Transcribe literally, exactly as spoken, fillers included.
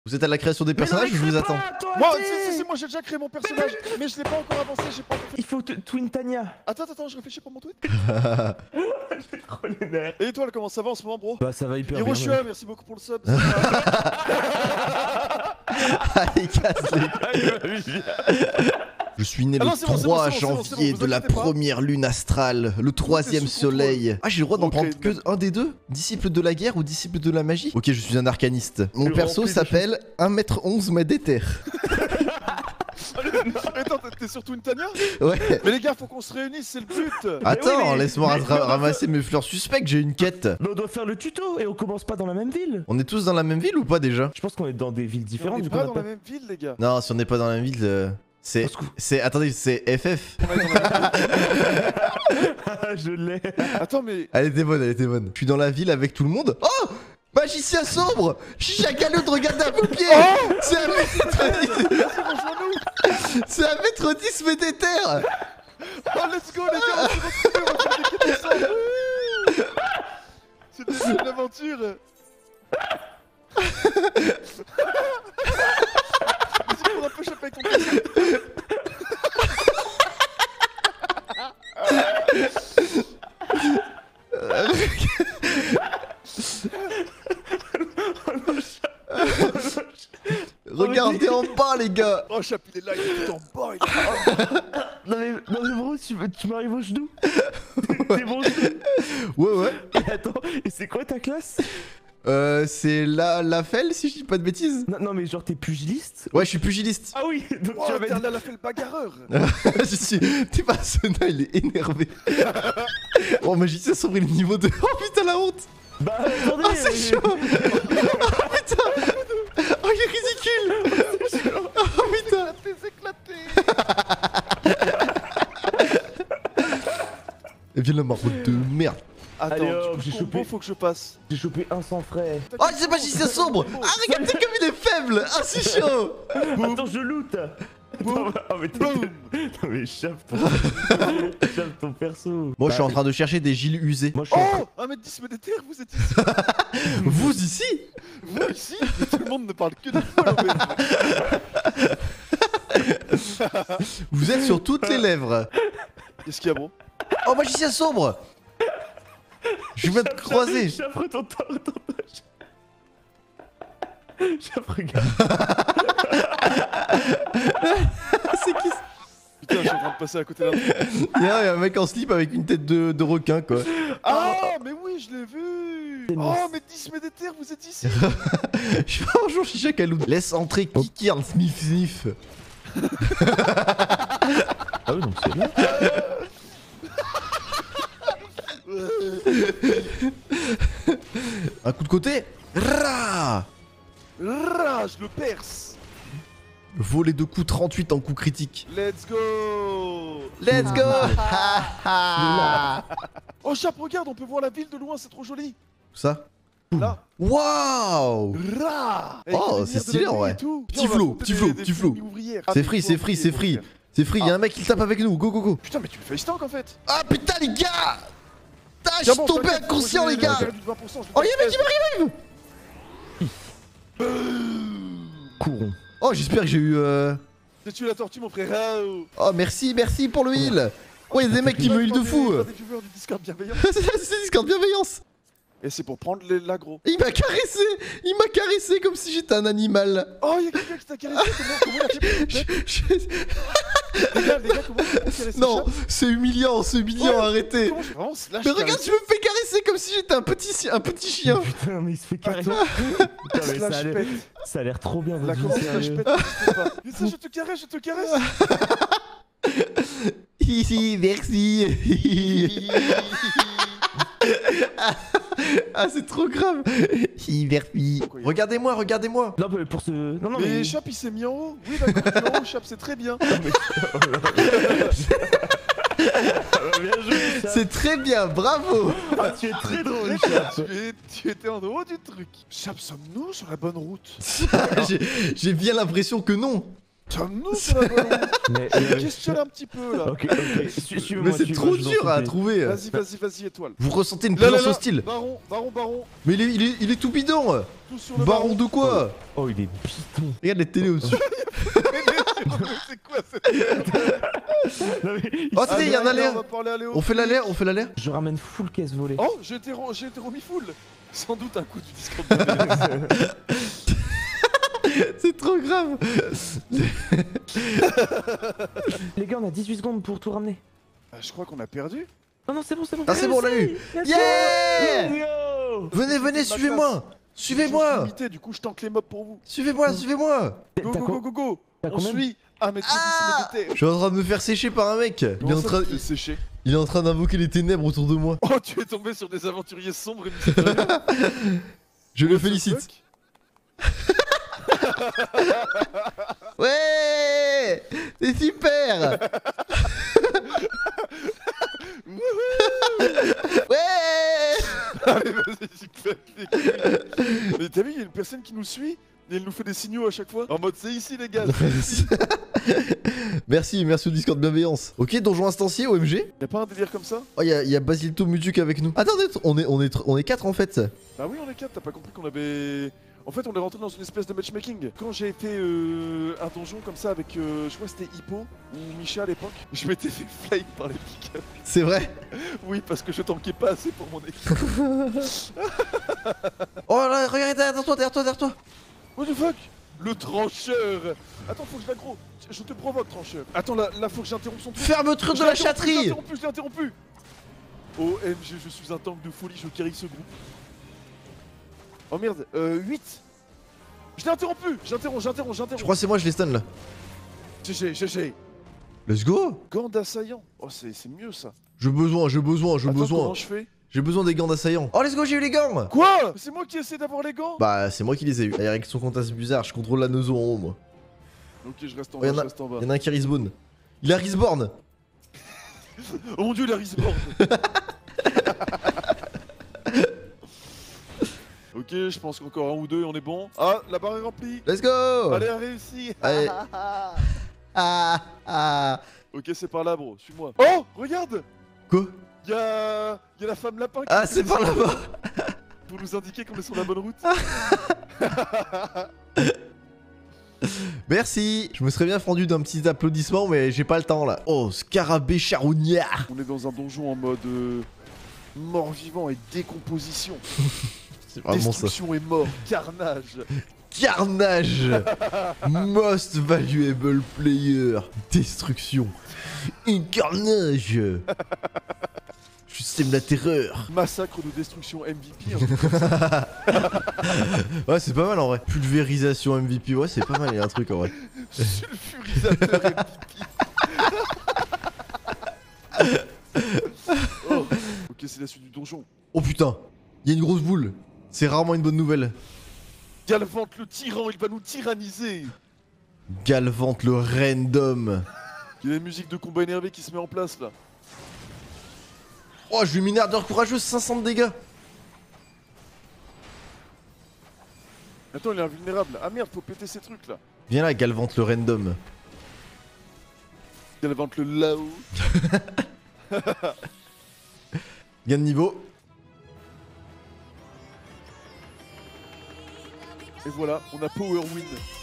Vous êtes à la création des personnages ou je vous attends? Moi, si, si, si, moi j'ai déjà créé mon personnage, mais je l'ai pas encore avancé, j'ai pas encore fait. Il faut Twin Tania. Attends, attends, je réfléchis pour mon tweet. J'ai trop les nerfs. Et toi, comment ça va en ce moment, bro? Bah, ça va hyper bien. Hiroshua, merci beaucoup pour le sub. Allez, casse les... Je suis né Ah le non, c'est bon, c'est trois bon, c'est bon, c'est bon, janvier c'est bon, de la vous inquiétez pas. première lune astrale, le troisième sous contrôle. soleil. Ah, j'ai le droit d'en Ok, prendre que même. un des deux? Disciple de la guerre ou disciple de la magie? Ok, je suis un arcaniste. Mon Le perso rempli de s'appelle un mètre onze mais d'éther. Attends, t'es sur Twin Tania? Ouais. Mais les gars, faut qu'on se réunisse, c'est le but. Attends, mais- laisse-moi mais- ra- ramasser mes fleurs suspectes, j'ai une quête. Mais on doit faire le tuto et on commence pas dans la même ville. On est tous dans la même ville ou pas déjà? Je pense qu'on est dans des villes On différentes. est vu qu'on pas a dans pas- la même ville, les gars. Non, si on n'est pas dans la même ville, euh, c'est... Au secours. C'est... Attendez, c'est F F. On est dans la même ville. Ah, je l'ai. Attends, mais. Elle était bonne, elle était bonne. Je suis dans la ville avec tout le monde. Oh! Magicien sombre! Chicha Galoud, regardez à vos pieds! C'est un mètre dix! C'est un mètre dix mais d'éther! Oh, let's go, les gars, on s'est retrouvés, on va faire des quêtes ensemble. Wouh. C'était une aventure. Vas-y, pour un peu choper avec ton PC. Regardez en bas, les gars! Oh, Chap, il est là, il est tout en bas. Il est... Non mais, non mais bro, tu, tu m'arrives au genou. T'es bon genou. Ouais, ouais. Et attends, et c'est quoi ta classe? Euh, c'est la... la Fel, si je dis pas de bêtises? non, non mais genre t'es pugiliste? Ouais, je suis pugiliste. Ah oui, donc Oh, tu t'es vas allé à la fait le bagarreur. Je suis... T'es pas Sona, il est énervé. Oh, magicien sombre, il est niveau deux. Oh putain, la honte! Bah attendez. Oh, c'est chaud! Oh putain! Oh, il est ridicule! Oh putain! T'es éclaté. Et viens la marmotte de merde! Attends, Allez, du hop, coup, j'ai combo, chopé. faut que je passe. J'ai chopé un sans frais. Oh, c'est magicien sombre! Ah, regardez comme il est faible! Ah, c'est chaud! Attends, je loot. Boum. Oh mais t'es... Boum. Non mais chape ton... chape ton perso. Moi, je suis en train de chercher des Gilles usés. Moi je suis en train... Oh, un mètre dix mais des terres, vous êtes ici. Vous ici? Vous ici, mais tout le monde ne parle que de folle au fait. Vous êtes sur toutes les lèvres. Qu'est-ce qu'il y a, bon? Oh, magicien sombre! Je viens de te croiser. Chape, retourne toi, retourne toi. Chape, regarde. C'est qui ça? Putain, je suis en train de passer à côté d'un truc. Il y a un mec en slip avec une tête de, de requin, quoi. Ah, mais oui, je l'ai vu. C'est Oh, nice. mais dix mais des terres, vous êtes ici. Je suis bonjour Chicha Kaloud. Laisse entrer Kikirl Sniff Sniff. Ah oui, donc c'est bien. Un coup de côté. Rah! Rah, je le perce. Voler de coups trente-huit en coup critique. Let's go. Let's go! Ha, ha. Oh, Chap, regarde, on peut voir la ville de loin, c'est trop joli. Ça? Là. Waouh! Rah. Oh, Avec les c'est lumières de la stylé, en nuit vrai. et tout. Petit Viens, on va flow, affronter petit des- flow, des petit flow. familles ouvrières. C'est Ah, free, des c'est flots free, ouvriers, c'est mon free. frère. C'est free, y'a Ah. un mec qui tape avec nous. Go, go, go. Putain, mais tu me fais en fait. Ah putain, les gars! Putain, je Tiens, suis bon, tombé t'inquiète, inconscient, j'ai- les gars! j'ai réduit de vingt pour cent, je Oh, y'a un mec teste. qui m'arrive! Courons. Oh, j'espère que j'ai eu. Euh... J'ai tué la tortue, mon frère. Oh. Oh, merci, merci pour le heal! Oh, y'a des mecs qui me heal de fou! Des viewers du Discord bienveillant. C'est Discord bienveillance! Et c'est pour prendre les- l'agro. Il m'a caressé! Il m'a caressé comme si j'étais un animal! Oh, y'a quelqu'un qui t'a caressé. Comment, comment il a fait pour te Je- mettre je- Les gars, les gars, comment il a fait pour caresser Non, Chap c'est humiliant, c'est humiliant, Ouais. arrêtez! Comment je vraiment slash Mais regarde, caressé je me fais caresser comme si j'étais un petit, si- un petit chien! Putain, mais il se fait caresser. Attends. Putain, mais ça a Slash l'air... pète. Ça a l'air trop bien, La votre comment vie, slash sérieux. pète, je sais pas. Mais ça, je te caresse, je te caresse. Hihi, merci! Ah, c'est trop grave! Hi, merci! Regardez-moi, regardez-moi! Non, mais pour ce... Non, non, Mais mais... Chap, il s'est mis en haut. Oui, d'accord, il est en haut, Chap, c'est très bien. Ah, bien joué, ça. C'est très bien, bravo! Ah, tu es très drôle, Très bien, Chap. tu, es- tu étais en haut du truc. Chap, sommes-nous sur la bonne route? J'ai j'ai bien l'impression que non! Sommes-nous sur la bonne route? Mais... Je euh, questionne un petit peu là. Ok, ok. Su- suivez-moi, Mais c'est suivez-moi, trop je vous en dur à supplie. trouver! Vas-y, vas-y, vas-y, étoile. Vous ressentez une Là, là, présence là. hostile! Baron, baron, baron. Mais il est, il est, il est tout bidon! tous sur le Baron de quoi? Oh, il est piton. Regarde les télés au-dessus. C'est quoi cette... Non, mais- Oh, c'était, il y a un Allez, aller. on va parler à Léo. On fait l'aller, on fait l'aller. Je ramène full caisse volée. Oh, j'ai été, re- j'ai été remis full. Sans doute un coup du Discord. de C'est trop grave. Les gars, on a dix-huit secondes pour tout ramener. Ah, je crois qu'on a perdu. Non, non, c'est bon, c'est bon. Ah, c'est bon, on l'a eu. Let's Yeah. go. Yo. Venez, venez, C'est ma suivez-moi. Suivez-moi. Limité, du coup, je tank les mobs pour vous. Suivez-moi, suivez-moi. T'as Go, go, co- go, go, go. T'as On combien de- suit un mètre Ah dix de Je suis en train de me faire sécher par un mec. Il est Comment en ça, train, tu te fais sécher? il est en train d'invoquer les ténèbres autour de moi. Oh, tu es tombé sur des aventuriers sombres et mystérieux. Je le What the félicite. fuck? Ouais, c'est super. Ouais. Allez, vas-y, j'y claque les couilles. Mais t'as vu, il y a une personne qui nous suit et elle nous fait des signaux à chaque fois. En mode, c'est ici, les gars. Merci, merci au Discord bienveillance. Ok, donjon instancier, O M G. Y'a pas un délire comme ça? Oh, il y a, y a Basilto Mutuk avec nous. Attendez, on est, on est, on est quatre en fait. Bah oui, on est quatre, t'as pas compris qu'on avait... En fait, on est rentré dans une espèce de matchmaking. Quand j'ai fait euh, un donjon comme ça avec, euh, je crois que c'était Hippo ou Misha à l'époque, je m'étais fait flame par les pick-up. C'est vrai. Oui, parce que je tankais pas assez pour mon équipe. Oh là, regarde derrière toi, derrière toi, derrière toi. What the fuck? Le trancheur. Attends, faut que je l'aggro. Je te provoque, trancheur. Attends, là, là faut que j'interrompe son truc. Fermeture de Je la l'ai interrompu, Je l'ai chatterie. interrompu, je l'ai interrompu. O M G, je suis un tank de folie, je carry ce groupe. Oh merde, euh, huit. Je l'ai interrompu. J'interromps, j'interromps, Je j'interromps. crois que c'est moi, je les stun là. G G, G G. Let's go. Gants d'assaillant. Oh, c'est c'est mieux ça. J'ai besoin, j'ai besoin, j'ai Attends, besoin. comment je fais? J'ai besoin des gants d'assaillant. Oh, let's go, j'ai eu les gants. Quoi? C'est moi qui essaie d'avoir les gants? Bah, c'est moi qui les ai eu. Avec son compte bizarre, je contrôle la nozo en haut, moi. Ok, je reste en Oh, bas, y'en je a- reste en bas. Y'en a un qui respawn. Il a respawn. Oh mon dieu, la respawn. Ok, je pense qu'encore un ou deux et on est bon. Ah, la barre est remplie. Let's go. Allez, réussi. Allez. Ah, ah. Ok, c'est par là, bro. Suis-moi. Oh, regarde. Quoi? Y'a y a la femme lapin qui Ah, nous fait c'est des par signes là-bas. pour nous indiquer qu'on est sur la bonne route. Merci. Je me serais bien fendu d'un petit applaudissement, mais j'ai pas le temps là. Oh, scarabée charognard. On est dans un donjon en mode euh, mort-vivant et décomposition. C'est vraiment ça. Destruction et mort, carnage. Carnage. Most valuable player. Destruction. Incarnage. Je sème la terreur. Massacre de destruction M V P. Hein. Ouais, c'est pas mal en vrai. Pulvérisation M V P, ouais, c'est pas mal, il y a un truc en vrai. Sulfurisateur M V P. Oh. Ok, c'est la suite du donjon. Oh putain, il y a une grosse boule. C'est rarement une bonne nouvelle. Galvante le tyran, il va nous tyranniser. Galvante le random. Il y a une musique de combat énervé qui se met en place là. Oh, je lui mets une ardeur courageuse, cinq cents de dégâts. Attends, il est invulnérable. Ah merde, faut péter ces trucs là. Viens là, Galvante le random. Galvante le là-haut. Gain de niveau. Et voilà, on a Power Win.